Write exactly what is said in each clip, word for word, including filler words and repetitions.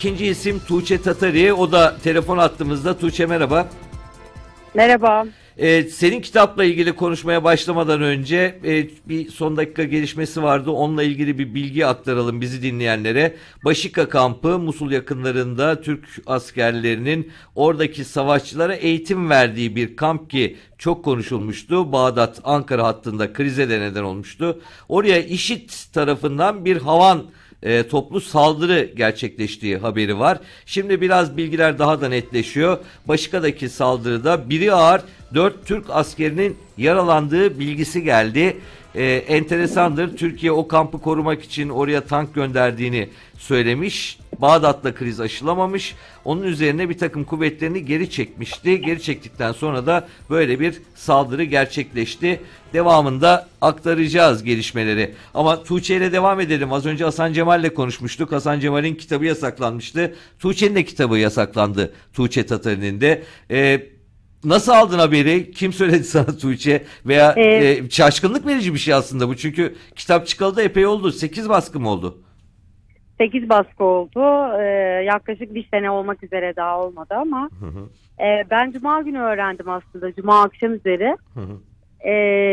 İkinci isim Tuğçe Tatari. O da telefon attığımızda. Tuğçe merhaba. Merhaba. Ee, senin kitapla ilgili konuşmaya başlamadan önce e, bir son dakika gelişmesi vardı. Onunla ilgili bir bilgi aktaralım bizi dinleyenlere. Başika kampı Musul yakınlarında Türk askerlerinin oradaki savaşçılara eğitim verdiği bir kamp ki çok konuşulmuştu. Bağdat-Ankara hattında krize de neden olmuştu. Oraya IŞİD tarafından bir havan E, toplu saldırı gerçekleştiği haberi var. Şimdi biraz bilgiler daha da netleşiyor. Başika'daki saldırıda biri ağır, dört Türk askerinin yaralandığı bilgisi geldi. E, enteresandır. Türkiye o kampı korumak için oraya tank gönderdiğini söylemiş. Bağdat'la kriz aşılamamış. Onun üzerine bir takım kuvvetlerini geri çekmişti. Geri çektikten sonra da böyle bir saldırı gerçekleşti. Devamında aktaracağız gelişmeleri. Ama Tuğçe ile devam edelim. Az önce Hasan Cemal ile konuşmuştuk. Hasan Cemal'in kitabı yasaklanmıştı. Tuğçe'nin de kitabı yasaklandı. Tuğçe Tatari'nin de. Ee, nasıl aldın haberi? Kim söyledi sana Tuğçe? Veya Ee, e, şaşkınlık verici bir şey aslında bu. Çünkü kitap çıkalı da epey oldu. sekiz baskı mı oldu? sekiz baskı oldu. Ee, yaklaşık bir sene olmak üzere daha olmadı ama Hı hı. e, ben Cuma günü öğrendim aslında. Cuma akşam üzeri. Hı hı. e,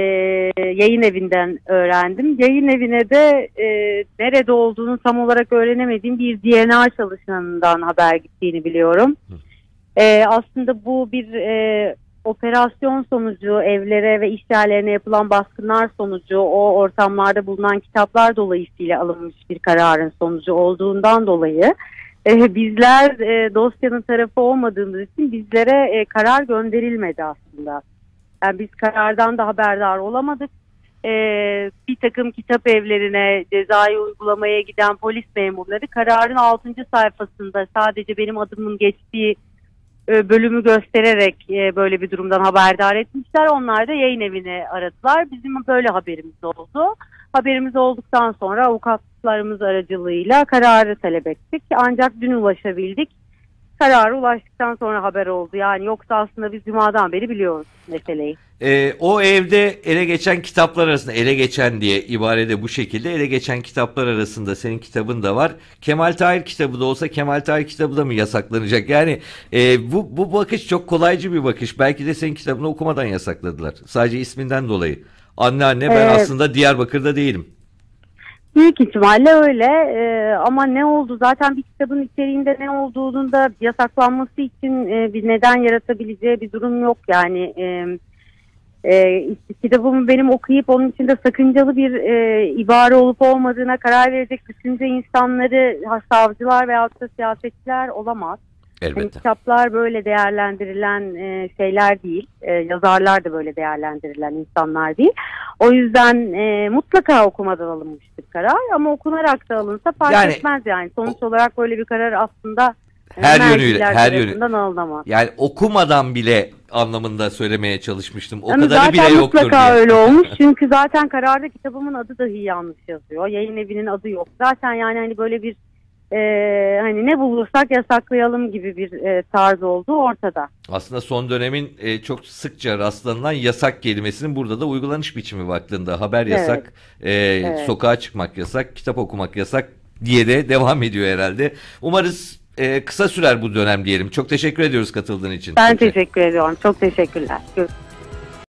yayın evinden öğrendim. Yayın evine de e, nerede olduğunu tam olarak öğrenemediğim bir D N A çalışanından haber gittiğini biliyorum. E, aslında bu bir e, operasyon sonucu evlere ve iş yerlerine yapılan baskınlar sonucu o ortamlarda bulunan kitaplar dolayısıyla alınmış bir kararın sonucu olduğundan dolayı e, bizler e, dosyanın tarafı olmadığımız için bizlere e, karar gönderilmedi aslında. Yani biz karardan da haberdar olamadık. Ee, bir takım kitap evlerine cezai uygulamaya giden polis memurları kararın altıncı sayfasında sadece benim adımın geçtiği e, bölümü göstererek e, böyle bir durumdan haberdar etmişler. Onlar da yayın evini aradılar. Bizim böyle haberimiz oldu. Haberimiz olduktan sonra avukatlarımız aracılığıyla kararı talep ettik. Ancak dün ulaşabildik. Karara ulaştıktan sonra haber oldu. Yani yoksa aslında biz Cuma'dan beri biliyoruz meseleyi. Ee, o evde ele geçen kitaplar arasında, ele geçen diye ibarede bu şekilde, ele geçen kitaplar arasında senin kitabın da var. Kemal Tahir kitabı da olsa Kemal Tahir kitabı da mı yasaklanacak? Yani e, bu, bu bakış çok kolaycı bir bakış. Belki de senin kitabını okumadan yasakladılar. Sadece isminden dolayı. Anne anne ben Evet. aslında Diyarbakır'da değilim. Büyük ihtimalle öyle ee, ama ne oldu zaten bir kitabın içeriğinde ne olduğunun da yasaklanması için e, bir neden yaratabileceği bir durum yok yani. E, e, kitabımı benim okuyup onun içinde sakıncalı bir e, ibare olup olmadığına karar verecek düşünce insanları, savcılar veyahut da siyasetçiler olamaz. Elbette. Yani kitaplar böyle değerlendirilen e, şeyler değil, e, yazarlar da böyle değerlendirilen insanlar değil. O yüzden e, mutlaka okumadan alınmıştır karar ama okunarak da alınsa fark Yani, etmez yani. Sonuç o, olarak böyle bir karar aslında her yönüyle, her yönüyle alınamaz. Yani okumadan bile anlamında söylemeye çalışmıştım. O yani kadarı bile yoktur diye. Mutlaka öyle olmuş çünkü zaten kararda kitabımın adı dahi yanlış yazıyor. Yayın evinin adı yok. Zaten yani hani böyle bir Ee, hani ne bulursak yasaklayalım gibi bir e, tarz olduğu ortada. Aslında son dönemin e, çok sıkça rastlanılan yasak kelimesinin burada da uygulanış biçimi baktığında haber yasak, Evet. E, Evet. sokağa çıkmak yasak, kitap okumak yasak diye de devam ediyor herhalde. Umarız e, kısa sürer bu dönem diyelim. Çok teşekkür ediyoruz katıldığın için. Ben Tuğçe. teşekkür ediyorum. Çok teşekkürler. Görüşürüz.